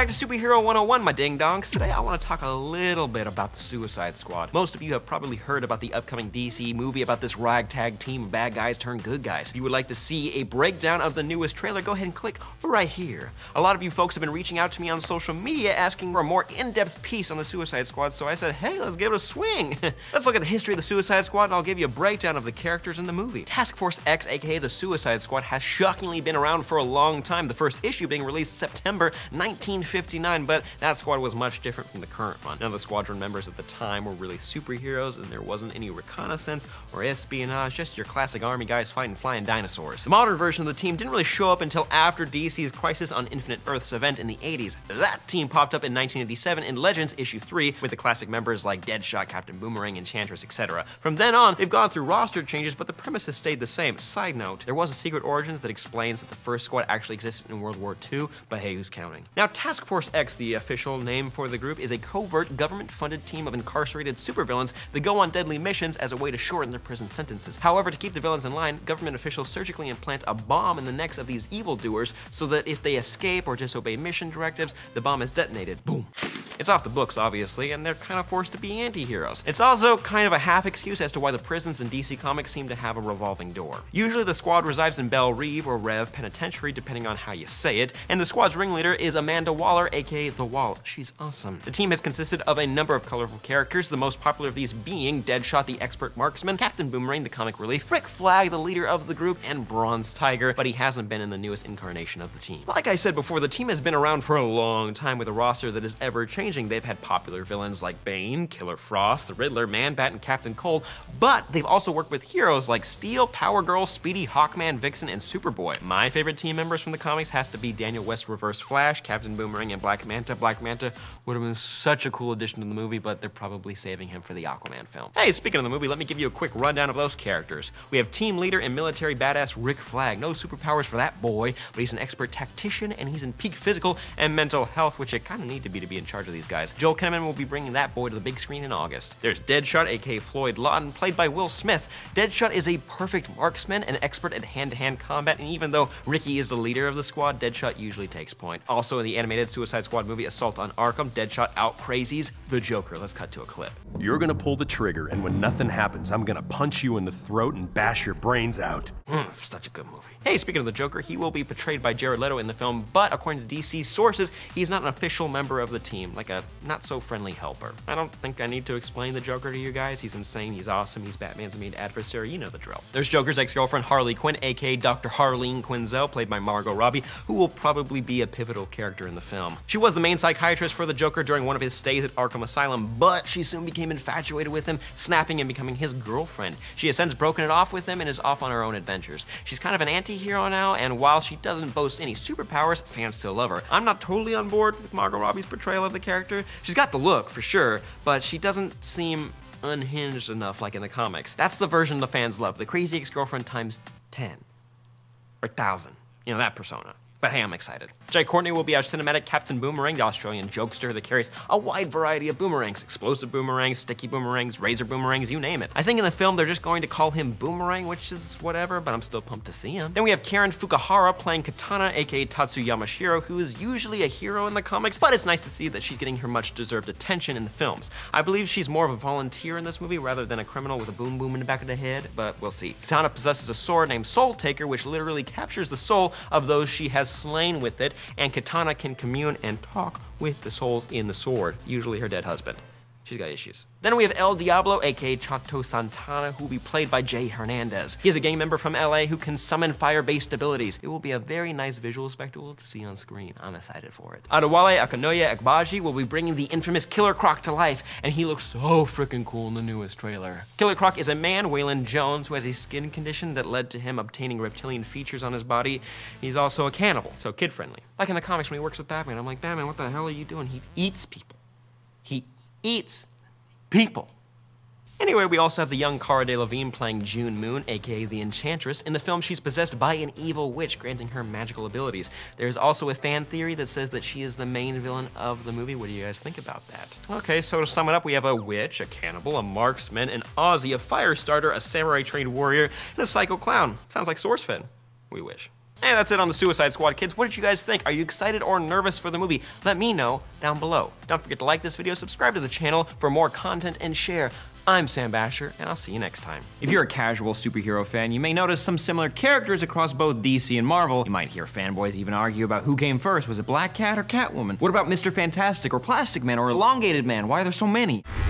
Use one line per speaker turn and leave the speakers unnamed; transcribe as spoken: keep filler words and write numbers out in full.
to Superhero one oh one, my ding-dongs. Today I want to talk a little bit about the Suicide Squad. Most of you have probably heard about the upcoming D C movie about this ragtag team of bad guys turned good guys. If you would like to see a breakdown of the newest trailer, go ahead and click right here. A lot of you folks have been reaching out to me on social media asking for a more in-depth piece on the Suicide Squad, so I said, hey, let's give it a swing. Let's look at the history of the Suicide Squad and I'll give you a breakdown of the characters in the movie. Task Force X, aka the Suicide Squad, has shockingly been around for a long time, the first issue being released September nineteen fifty-nine, but that squad was much different from the current one. None of the squadron members at the time were really superheroes, and there wasn't any reconnaissance or espionage, just your classic army guys fighting flying dinosaurs. The modern version of the team didn't really show up until after D C's Crisis on Infinite Earths event in the eighties. That team popped up in nineteen eighty-seven in Legends issue three with the classic members like Deadshot, Captain Boomerang, Enchantress, et cetera. From then on, they've gone through roster changes, but the premise has stayed the same. Side note, there was a secret origins that explains that the first squad actually existed in World War Two, but hey, who's counting? Now, Task Force X, the official name for the group, is a covert, government-funded team of incarcerated supervillains that go on deadly missions as a way to shorten their prison sentences. However, to keep the villains in line, government officials surgically implant a bomb in the necks of these evildoers so that if they escape or disobey mission directives, the bomb is detonated. Boom. It's off the books, obviously, and they're kind of forced to be anti-heroes. It's also kind of a half excuse as to why the prisons in D C Comics seem to have a revolving door. Usually the squad resides in Belle Reve or Rev Penitentiary, depending on how you say it, and the squad's ringleader is Amanda Waller, aka The Wall. She's awesome. The team has consisted of a number of colorful characters, the most popular of these being Deadshot, the expert marksman, Captain Boomerang, the comic relief, Rick Flag, the leader of the group, and Bronze Tiger, but he hasn't been in the newest incarnation of the team. Like I said before, the team has been around for a long time with a roster that is ever-changing. They've had popular villains like Bane, Killer Frost, the Riddler, Man-Bat, and Captain Cold, but they've also worked with heroes like Steel, Power Girl, Speedy, Hawkman, Vixen, and Superboy. My favorite team members from the comics has to be Daniel West's Reverse Flash, Captain Boomerang, and Black Manta. Black Manta would have been such a cool addition to the movie, but they're probably saving him for the Aquaman film. Hey, speaking of the movie, let me give you a quick rundown of those characters. We have team leader and military badass Rick Flag. No superpowers for that boy, but he's an expert tactician, and he's in peak physical and mental health, which you kind of need to be to be in charge of these guys. Joel Kinnaman will be bringing that boy to the big screen in August. There's Deadshot, aka Floyd Lawton, played by Will Smith. Deadshot is a perfect marksman, an expert at hand-to-hand combat, and even though Ricky is the leader of the squad, Deadshot usually takes point. Also in the animated Suicide Squad movie Assault on Arkham, Deadshot out-crazies the Joker. Let's cut to a clip.
You're gonna pull the trigger, and when nothing happens, I'm gonna punch you in the throat and bash your brains out.
Mm, such a good movie. Hey, speaking of the Joker, he will be portrayed by Jared Leto in the film, but according to D C sources, he's not an official member of the team, like a not-so-friendly helper. I don't think I need to explain the Joker to you guys. He's insane, he's awesome, he's Batman's main adversary, you know the drill. There's Joker's ex-girlfriend Harley Quinn, aka Doctor Harleen Quinzel, played by Margot Robbie, who will probably be a pivotal character in the film. She was the main psychiatrist for the Joker during one of his stays at Arkham Asylum, but she soon became infatuated with him, snapping and becoming his girlfriend. She has since broken it off with him and is off on her own adventures. She's kind of an anti-hero now, and while she doesn't boast any superpowers, fans still love her. I'm not totally on board with Margot Robbie's portrayal of the character. She's got the look, for sure, but she doesn't seem unhinged enough like in the comics. That's the version the fans love, the crazy ex-girlfriend times ten. Or thousand. You know, that persona. But hey, I'm excited. Jai Courtney will be our cinematic Captain Boomerang, the Australian jokester that carries a wide variety of boomerangs. Explosive boomerangs, sticky boomerangs, razor boomerangs, you name it. I think in the film they're just going to call him Boomerang, which is whatever, but I'm still pumped to see him. Then we have Karen Fukuhara playing Katana, aka Tatsuyama Shiro, who is usually a hero in the comics, but it's nice to see that she's getting her much deserved attention in the films. I believe she's more of a volunteer in this movie rather than a criminal with a boom boom in the back of the head, but we'll see. Katana possesses a sword named Soul Taker, which literally captures the soul of those she has slain with it, and Katana can commune and talk with the souls in the sword, usually her dead husband. She's got issues. Then we have El Diablo, aka Chato Santana, who will be played by Jay Hernandez. He is a gang member from L A who can summon fire-based abilities. It will be a very nice visual spectacle to see on screen. I'm excited for it. Adewale Akinoye Agbaji will be bringing the infamous Killer Croc to life, and he looks so freaking cool in the newest trailer. Killer Croc is a man, Waylon Jones, who has a skin condition that led to him obtaining reptilian features on his body. He's also a cannibal, so kid-friendly. Like in the comics when he works with Batman, I'm like, Batman, what the hell are you doing? He eats people. He eats people. Anyway, we also have the young Cara Delevingne playing June Moon, aka the Enchantress. In the film, she's possessed by an evil witch, granting her magical abilities. There's also a fan theory that says that she is the main villain of the movie. What do you guys think about that? Okay, so to sum it up, we have a witch, a cannibal, a marksman, an Aussie, a fire starter, a samurai trained warrior, and a psycho clown. Sounds like SourceFed. We wish. Hey, that's it on the Suicide Squad, kids. What did you guys think? Are you excited or nervous for the movie? Let me know down below. Don't forget to like this video, subscribe to the channel for more content, and share. I'm Sam Basher, and I'll see you next time. If you're a casual superhero fan, you may notice some similar characters across both D C and Marvel. You might hear fanboys even argue about who came first. Was it Black Cat or Catwoman? What about Mister Fantastic or Plastic Man or Elongated Man? Why are there so many?